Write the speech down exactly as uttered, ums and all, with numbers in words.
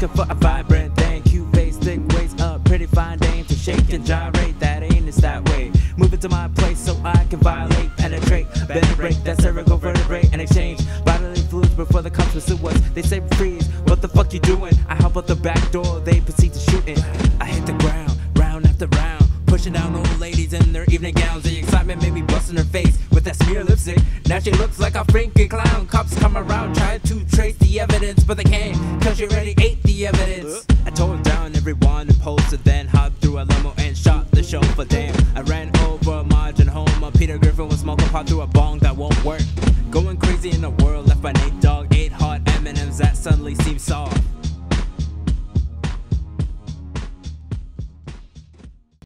looking for a vibrant thing. Cute face, thick waist, a pretty fine dame to shake and gyrate. That ain't it's that way. Move it to my place so I can violate, penetrate, bend and break that cervical vertebrae and exchange bodily fluids before the cops pursue us. They say freeze, what the fuck you doing? I hop out the back door, they proceed to shoot it. I hit the ground, round after round, pushing down old ladies in their evening gowns. The excitement made me bust in her face with that smear lipstick. Now she looks like a freaking clown. Cops come around trying to trace the evidence, but they can't, cause she already ate the evidence. I tore down everyone and posted, then hopped through a limo and shot the show for damn. I ran over Margin home, Peter Griffin was smoking pot through a bong that won't work. Going crazy in the world